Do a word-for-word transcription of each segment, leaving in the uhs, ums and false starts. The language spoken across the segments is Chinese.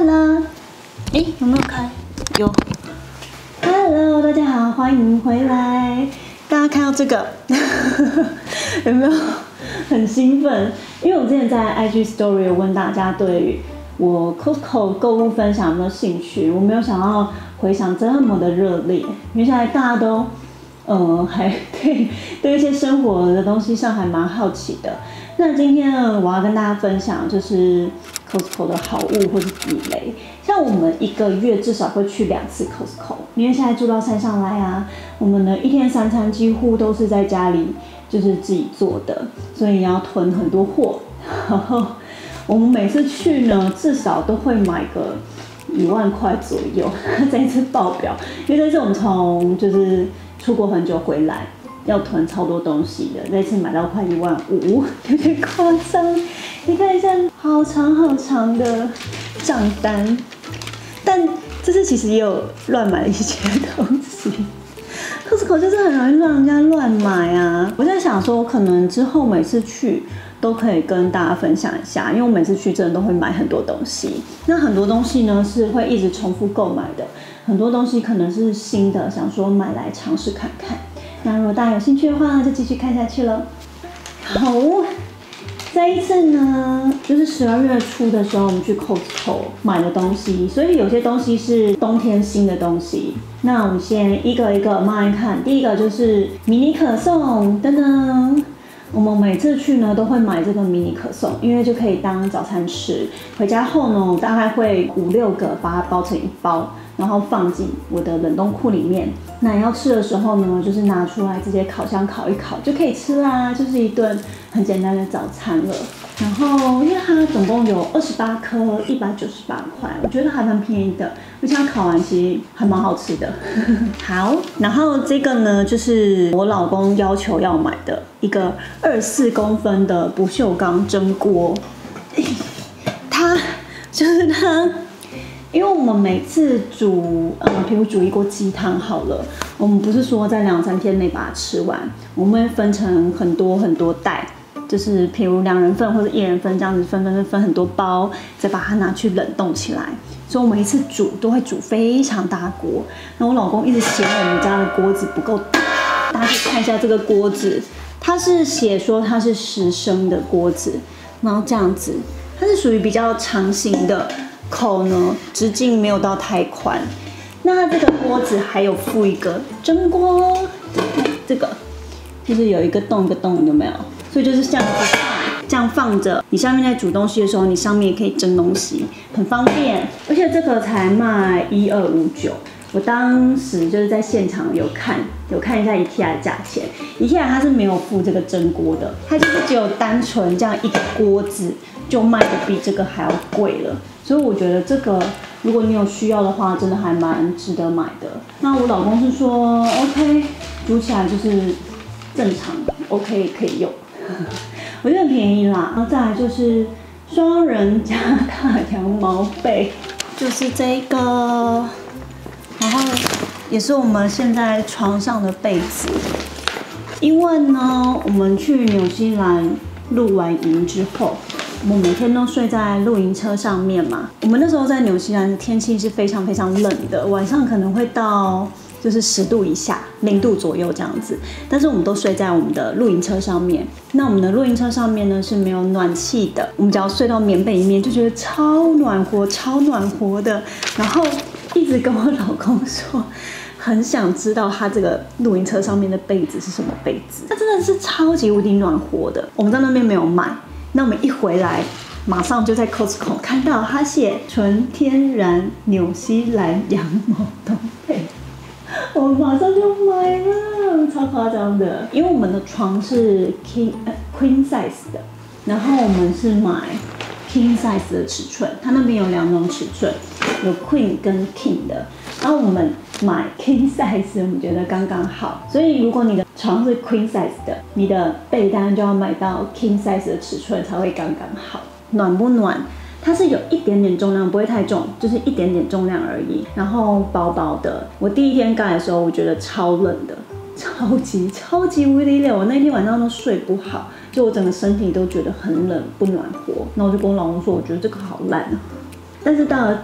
啦！哎，有没有开？有。Hello， 大家好，欢迎回来。大家看到这个，有没有很兴奋？因为我之前在 I G Story 有问大家对于我 Costco 购物分享有没有兴趣，我没有想到回响这么的热烈，因为现在大家都。呃，还对对一些生活的东西上还蛮好奇的。那今天呢，我要跟大家分享就是 Costco 的好物或是地雷。像我们一个月至少会去两次 Costco， 因为现在住到山上来啊，我们的一天三餐几乎都是在家里就是自己做的，所以要囤很多货。然后我们每次去呢，至少都会买个一万块左右。这一次爆表，因为这次我们从就是出国很久回来，要囤超多东西的。这次买到快一万五，有点夸张。你看一下，好长好长的账单。但这次其实也有乱买了一些东西。Costco 就是很容易让人家乱买啊。我在想说，可能之后每次去都可以跟大家分享一下，因为我每次去真的都会买很多东西。那很多东西呢是会一直重复购买的。很多东西可能是新的，想说买来尝试看看。那如果大家有兴趣的话，就继续看下去了。好，这一次呢，就是十二月初的时候，我们去 Costco 买的东西，所以有些东西是冬天新的东西。那我们先一个一个慢慢看。第一个就是迷你可颂，噔噔。我们每次去呢都会买这个迷你可颂，因为就可以当早餐吃。回家后呢，我大概会五六个把它包成一包，然后放进我的冷冻库里面。那要吃的时候呢，就是拿出来直接烤箱烤一烤就可以吃啦，就是一顿很简单的早餐了。然后因为它总共有二十八颗，一百九十八块，我觉得还蛮便宜的，而且它烤完其实还蛮好吃的。好，然后这个呢，就是我老公要求要买的一个二十四公分的不锈钢蒸锅。它就是它。因为我们每次煮，呃，比如煮一锅鸡汤好了，我们不是说在两三天内把它吃完，我们会分成很多很多袋，就是譬如两人份或者一人份这样子分分分分很多包，再把它拿去冷冻起来。所以我每一次煮都会煮非常大锅。那我老公一直嫌我们家的锅子不够大，大家可以看一下这个锅子，它是写说它是十升的锅子，然后这样子，它是属于比较长型的。口呢，直径没有到太宽。那这个锅子还有附一个蒸锅，这个就是有一个洞一个洞，有没有？所以就是这样子放，这样放着，你下面在煮东西的时候，你上面也可以蒸东西，很方便。而且这个才卖一二五九，我当时就是在现场有看，有看一下 IKEA 的价钱。IKEA 它是没有附这个蒸锅的，它就是只有单纯这样一个锅子，就卖的比这个还要贵了。所以我觉得这个，如果你有需要的话，真的还蛮值得买的。那我老公是说 ，OK， 煮起来就是正常 ，OK 可以用，我觉得很便宜啦。然后再来就是双人加大羊毛被，就是这个，然后也是我们现在床上的被子。因为呢，我们去纽西兰露完营之后。我们每天都睡在露营车上面嘛。我们那时候在纽西兰的天气是非常非常冷的，晚上可能会到就是十度以下，零度左右这样子。但是我们都睡在我们的露营车上面。那我们的露营车上面呢是没有暖气的，我们只要睡到棉被里面就觉得超暖和，超暖和的。然后一直跟我老公说，很想知道他这个露营车上面的被子是什么被子，它真的是超级无敌暖和的。我们在那边没有买。那我们一回来，马上就在 Costco 看到它写纯天然纽西兰羊毛冬被，我们马上就买了，超夸张的。因为我们的床是 king 呃 queen size 的，然后我们是买 king size 的尺寸，它那边有两种尺寸，有 queen 跟 king 的。然后我们买 king size， 我们觉得刚刚好。所以如果你的床是 queen size 的，你的被单就要买到 king size 的尺寸才会刚刚好。暖不暖？它是有一点点重量，不会太重，就是一点点重量而已。然后薄薄的。我第一天盖的时候，我觉得超冷的，超级超级无敌冷。我那天晚上都睡不好，就我整个身体都觉得很冷，不暖和。那我就跟我老公说，我觉得这个好烂啊。但是到了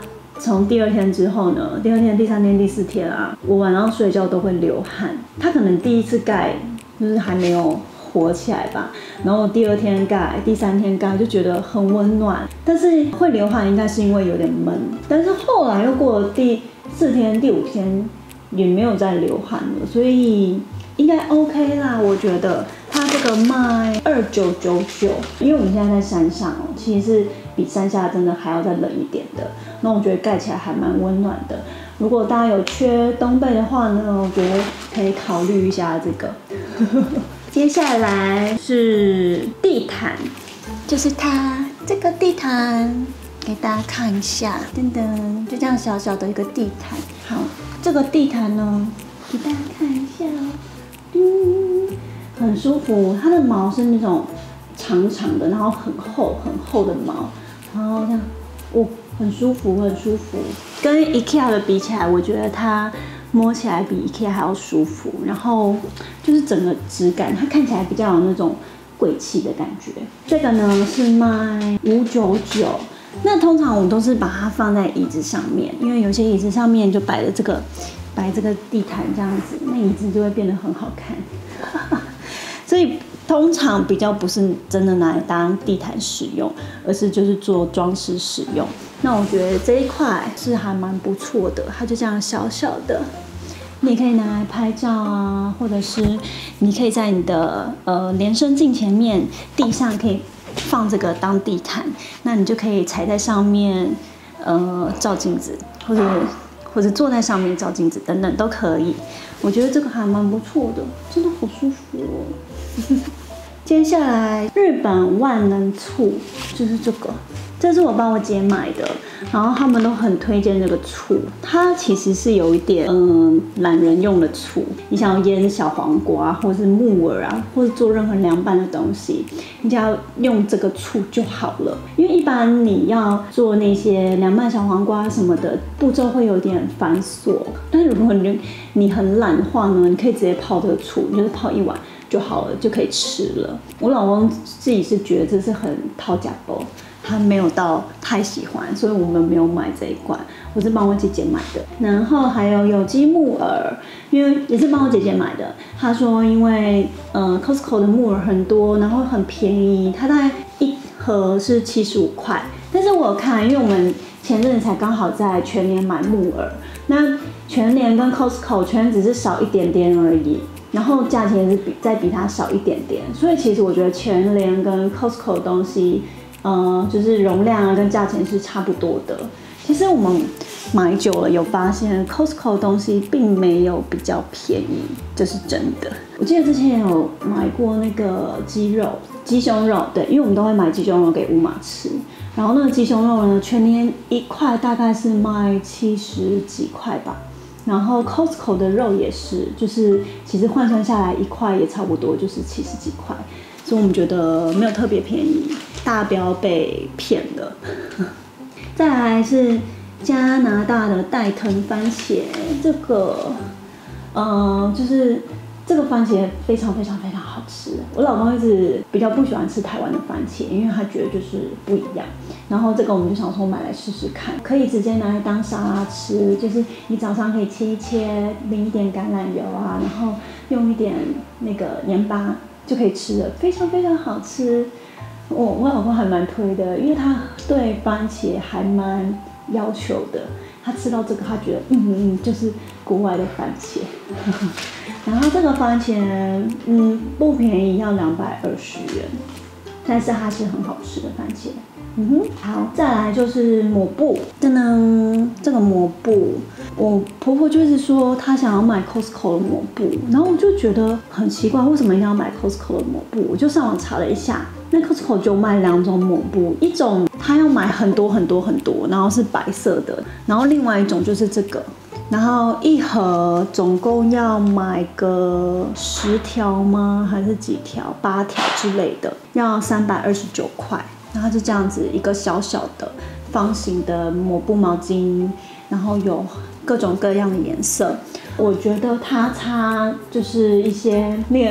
从第二天之后呢，第二天、第三天、第四天啊，我晚上睡觉都会流汗。它可能第一次盖就是还没有活起来吧，然后第二天盖、第三天盖就觉得很温暖，但是会流汗应该是因为有点闷。但是后来又过了第四天、第五天也没有再流汗了，所以应该 OK 啦，我觉得。它这个卖二九九九，因为我们现在在山上哦，其实是比山下真的还要再冷一点的。那我觉得盖起来还蛮温暖的。如果大家有缺冬被的话呢，我觉得可以考虑一下这个。接下来是地毯，就是它这个地毯，给大家看一下，噔噔，就这样小小的一个地毯。好，这个地毯呢，给大家看一下哦，嗯。很舒服，它的毛是那种长长的，然后很厚很厚的毛，然后这样，哦，很舒服，很舒服。跟 IKEA 的比起来，我觉得它摸起来比 IKEA 还要舒服，然后就是整个质感，它看起来比较有那种贵气的感觉。这个呢是卖五九九，那通常我都是把它放在椅子上面，因为有些椅子上面就摆了这个摆这个地毯这样子，那椅子就会变得很好看。所以通常比较不是真的拿来当地毯使用，而是就是做装饰使用。那我觉得这一块是还蛮不错的，它就这样小小的，你也可以拿来拍照啊，或者是你可以在你的呃连身镜前面地上可以放这个当地毯，那你就可以踩在上面呃照镜子，或者或者坐在上面照镜子等等都可以。我觉得这个还蛮不错的，真的好舒服哦。接下来日本万能醋就是这个，这是我帮我姐买的，然后他们都很推荐这个醋，它其实是有一点嗯懒人用的醋，你想要腌小黄瓜或是木耳啊，或者做任何凉拌的东西，你只要用这个醋就好了。因为一般你要做那些凉拌小黄瓜什么的步骤会有点繁琐，但是如果你你很懒的话呢，你可以直接泡这个醋，你就是泡一碗就好了，就可以吃了。我老公自己是觉得这是很讨价包，他没有到太喜欢，所以我们没有买这一罐，我是帮我姐姐买的。然后还有有机木耳，因为也是帮我姐姐买的。她说因为呃 Costco 的木耳很多，然后很便宜，它大概一盒是七十五块。但是我有看，因为我们前阵子才刚好在全联买木耳，那全联跟 Costco 全联只是少一点点而已。然后价钱是比再比它少一点点，所以其实我觉得全联跟 Costco 的东西，呃，就是容量啊跟价钱是差不多的。其实我们买久了有发现 ，Costco 的东西并没有比较便宜，这是真的。我记得之前有买过那个鸡肉、鸡胸肉，对，因为我们都会买鸡胸肉给乌马吃。然后那个鸡胸肉呢，全联一块大概是卖七十几块吧。然后 Costco 的肉也是，就是其实换算下来一块也差不多就是七十几块，所以我们觉得没有特别便宜，大家不要被骗了。再来是加拿大的戴藤番茄，这个，呃，就是这个番茄非常非常非常好吃。我老公一直比较不喜欢吃台湾的番茄，因为他觉得就是不一样。然后这个我们就想说买来试试看，可以直接拿来当沙拉吃，就是你早上可以切一切，淋一点橄榄油啊，然后用一点那个盐巴就可以吃了，非常非常好吃。我我老公还蛮推的，因为他对番茄还蛮要求的。他吃到这个，他觉得嗯嗯，就是国外的番茄。然后这个番茄嗯不便宜，要两百二十元，但是它是很好吃的番茄。嗯哼，好，再来就是抹布，噔噔，这个抹布，我婆婆就是说她想要买 Costco 的抹布，然后我就觉得很奇怪，为什么一定要买 Costco 的抹布？我就上网查了一下，那 Costco 就卖两种抹布，一种她要买很多很多很多，然后是白色的，然后另外一种就是这个。然后一盒总共要买个十条吗？还是几条？八条之类的，要三百二十九块。然后就这样子一个小小的方形的抹布毛巾，然后有各种各样的颜色。我觉得它擦就是一些那个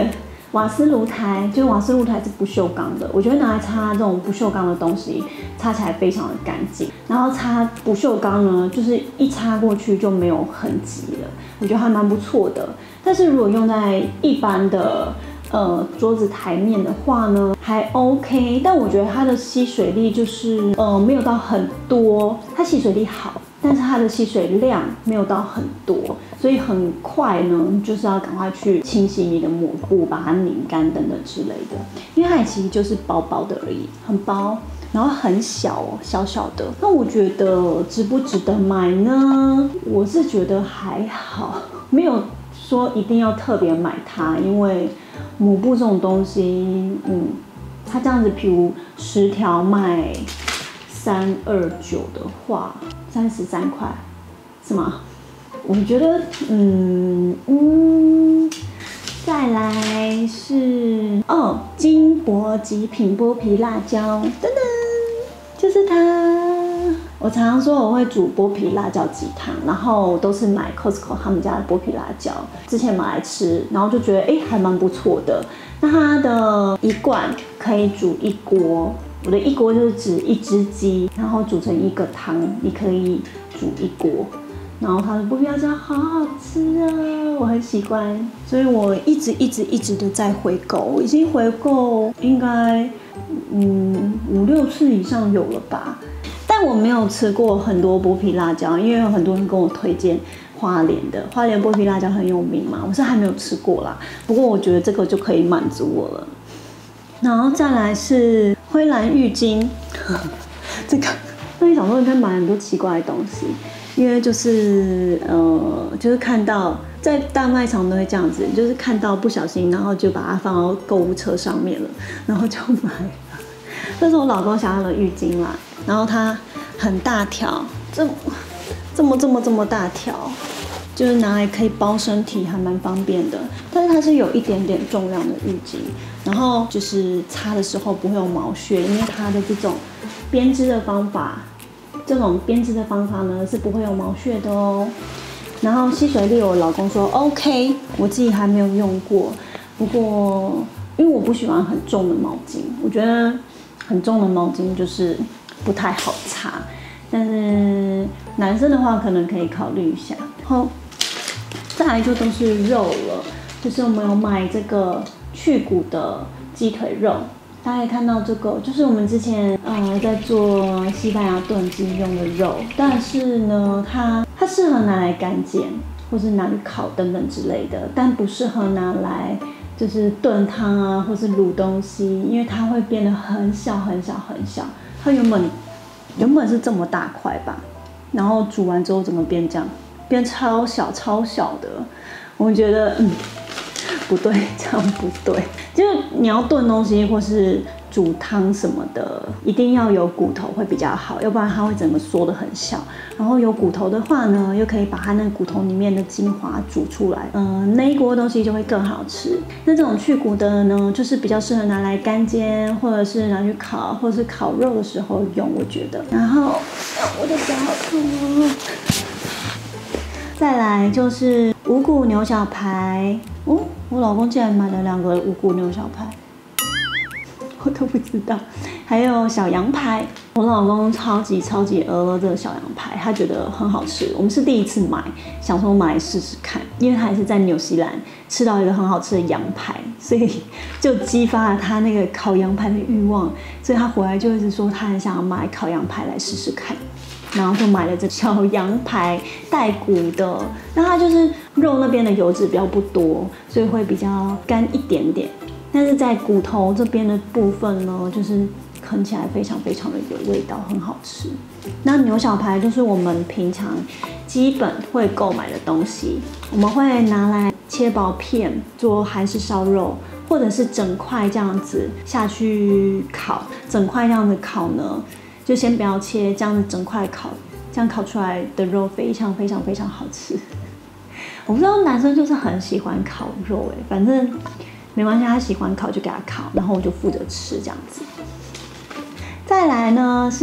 瓦斯炉台，就是瓦斯炉台是不锈钢的，我觉得拿来擦这种不锈钢的东西，擦起来非常的干净。然后擦不锈钢呢，就是一擦过去就没有痕迹了，我觉得还蛮不错的。但是如果用在一般的呃桌子台面的话呢，还 OK， 但我觉得它的吸水力就是呃没有到很多，它吸水力好。但是它的吸水量没有到很多，所以很快呢，就是要赶快去清洗你的抹布，把它拧干等等之类的。因为它其实就是薄薄的而已，很薄，然后很小哦，小小的。那我觉得值不值得买呢？我是觉得还好，没有说一定要特别买它，因为抹布这种东西，嗯，它这样子，譬如十条卖三二九的话。三十三块，是吗？我觉得，嗯嗯，再来是哦，金箔极品剥皮辣椒，噔噔，就是它。我常常说我会煮剥皮辣椒鸡汤，然后都是买 Costco 他们家的剥皮辣椒，之前买来吃，然后就觉得哎、欸、还蛮不错的。那它的一罐可以煮一锅。我的一锅就是指一只鸡，然后煮成一个汤，你可以煮一锅。然后它的剥皮辣椒好好吃啊，我很喜欢，所以我一直一直一直的在回购，我已经回购应该嗯五六次以上有了吧。但我没有吃过很多剥皮辣椒，因为有很多人跟我推荐花莲的，花莲剥皮辣椒很有名嘛，我是还没有吃过啦。不过我觉得这个就可以满足我了。然后再来是灰蓝浴巾，这个那你想说你可以买很多奇怪的东西，因为就是呃，就是看到在大卖场都会这样子，就是看到不小心，然后就把它放到购物车上面了，然后就买了。这是我老公想要的浴巾啦，然后它很大条，这这么这么这么大条。就是拿来可以包身体，还蛮方便的。但是它是有一点点重量的浴巾，然后就是擦的时候不会有毛屑，因为它的这种编织的方法，这种编织的方法呢是不会有毛屑的哦。然后吸水力，我老公说 OK， 我自己还没有用过。不过因为我不喜欢很重的毛巾，我觉得很重的毛巾就是不太好擦。但是男生的话可能可以考虑一下。好，再来就都是肉了，就是我们有买这个去骨的鸡腿肉，大家可以看到这个，就是我们之前呃在做西班牙炖鸡用的肉，但是呢，它它适合拿来干煎，或是拿去烤等等之类的，但不适合拿来就是炖汤啊，或是卤东西，因为它会变得很小很小很小，它原本。原本是这么大块吧，然后煮完之后整个变这样，变超小超小的。我觉得嗯不对，这样不对。就是你要炖东西或是煮汤什么的，一定要有骨头会比较好，要不然它会整个缩得很小。然后有骨头的话呢，又可以把它那个骨头里面的精华煮出来，嗯、呃，那一锅东西就会更好吃。那这种去骨的呢，就是比较适合拿来干煎，或者是拿去烤，或者是烤肉的时候用，我觉得。然后我的脚好痛哦。再来就是五谷牛小排，哦，我老公竟然买了两个五谷牛小排。我都不知道，还有小羊排，我老公超级超级饿了这个小羊排，他觉得很好吃。我们是第一次买，想说买来试试看，因为他也是在纽西兰吃到一个很好吃的羊排，所以就激发了他那个烤羊排的欲望，所以他回来就一直说他很想要买烤羊排来试试看。然后就买了这小羊排带骨的，那它就是肉那边的油脂比较不多，所以会比较干一点点。但是在骨头这边的部分呢，就是啃起来非常非常的有味道，很好吃。那牛小排就是我们平常基本会购买的东西，我们会拿来切薄片做韩式烧肉，或者是整块这样子下去烤。整块这样子烤呢，就先不要切，这样子整块烤，这样烤出来的肉非常非常非常好吃。我不知道男生就是很喜欢烤肉哎、欸，反正没关系，他喜欢烤就给他烤，然后我就负责吃这样子。再来呢是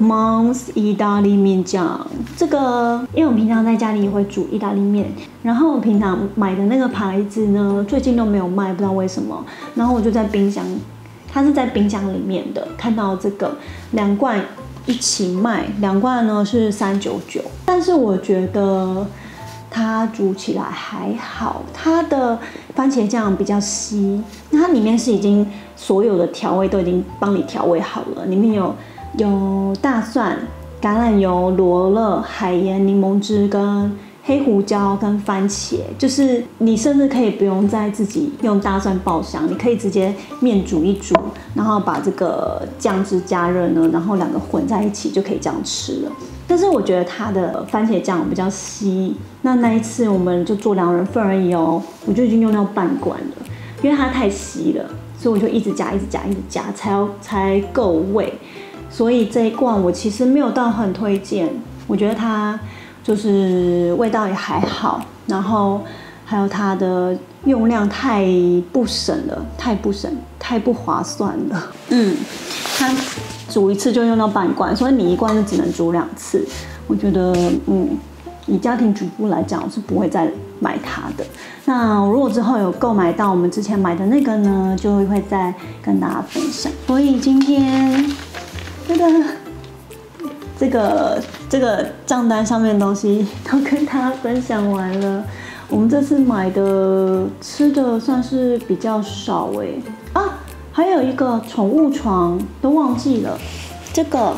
Mom's 意大利面酱。这个因为我平常在家里也会煮意大利面，然后我平常买的那个牌子呢，最近都没有卖，不知道为什么。然后我就在冰箱，它是在冰箱里面的，看到这个两罐一起卖，两罐呢是三九九，但是我觉得它煮起来还好，它的番茄酱比较稀，那它里面是已经所有的调味都已经帮你调味好了，里面有有大蒜、橄榄油、罗勒、海盐、柠檬汁跟黑胡椒跟番茄，就是你甚至可以不用再自己用大蒜爆香，你可以直接面煮一煮，然后把这个酱汁加热呢，然后两个混在一起就可以这样吃了。但是我觉得它的番茄酱比较稀，那那一次我们就做两人份而已哦，我就已经用到半罐了，因为它太稀了，所以我就一直加、一直加、一直加，才要才够味。所以这一罐我其实没有到很推荐，我觉得它就是味道也还好，然后还有它的用量太不省了，太不省，太不划算了。嗯，它煮一次就用到半罐，所以你一罐就只能煮两次。我觉得，嗯，以家庭主妇来讲，我是不会再买它的。那如果之后有购买到我们之前买的那个呢，就会再跟大家分享。所以今天这个这个这个账单上面的东西都跟大家分享完了。我们这次买的吃的算是比较少哎啊，还有一个宠物床都忘记了，这个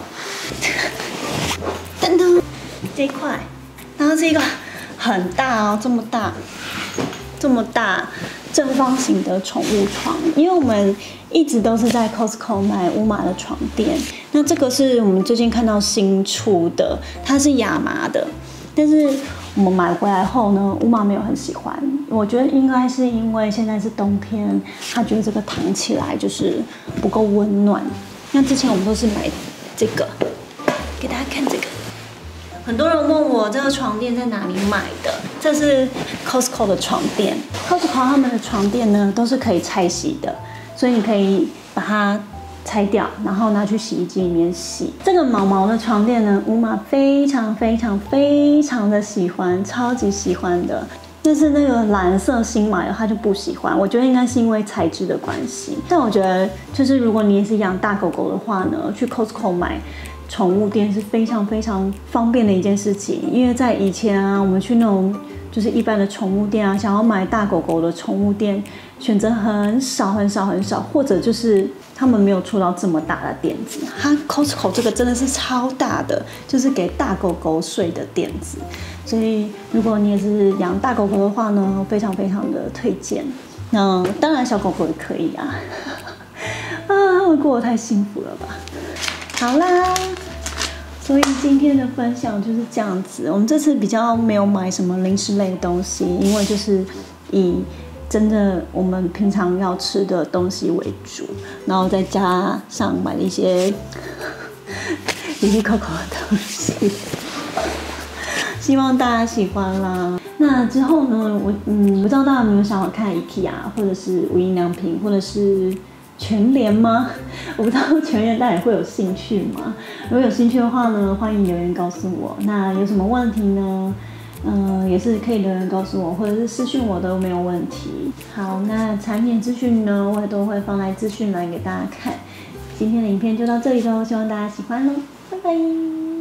噔噔这一块，然后是一个很大哦，这么大，这么大正方形的宠物床，因为我们一直都是在 Costco 买乌马的床垫，那这个是我们最近看到新出的，它是亚麻的，但是我们买回来后呢，乌马没有很喜欢，我觉得应该是因为现在是冬天，他觉得这个躺起来就是不够温暖。那之前我们都是买这个，给大家看这个。很多人问我这个床垫在哪里买的，这是 Costco 的床垫。Costco 他们的床垫呢都是可以拆洗的，所以你可以把它拆掉，然后拿去洗衣机里面洗。这个毛毛的床垫呢，乌马非常非常非常的喜欢，超级喜欢的。但是那个蓝色新买的他就不喜欢，我觉得应该是因为材质的关系。但我觉得就是如果你也是养大狗狗的话呢，去 Costco 买宠物店是非常非常方便的一件事情。因为在以前啊，我们去那种就是一般的宠物店啊，想要买大狗狗的宠物店，选择很少很少很少，或者就是他们没有出到这么大的垫子。它 Costco 这个真的是超大的，就是给大狗狗睡的垫子。所以如果你也是养大狗狗的话呢，非常非常的推荐。那当然小狗狗也可以啊，啊，他们过得太幸福了吧。好啦，所以今天的分享就是这样子。我们这次比较没有买什么零食类的东西，因为就是以真的我们平常要吃的东西为主，然后再加上买了一些离离扣扣的东西，希望大家喜欢啦。那之后呢，我嗯不知道大家有没有想要看 IKEA 或者是无印良品或者是全联吗？我不知道全联大家会有兴趣吗？如果有兴趣的话呢，欢迎留言告诉我。那有什么问题呢？嗯、呃，也是可以留言告诉我，或者是私讯我都没有问题。好，那产品资讯呢，我也都会放在资讯栏给大家看。今天的影片就到这里喽，希望大家喜欢喽，拜拜。